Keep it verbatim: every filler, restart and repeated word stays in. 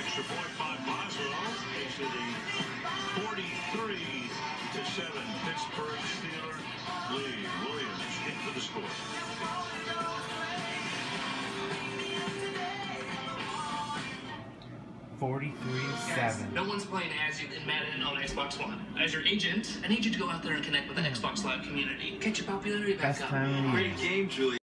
Extra point by Boswell makes it a forty-three to seven Pittsburgh Steelers lead. Williams in for the score. forty-three seven. No one's playing as you in Madden on Xbox One. As your agent, I need you to go out there and connect with the Xbox Live community. Get your popularity back Best up. time of the year. Great game, Julie.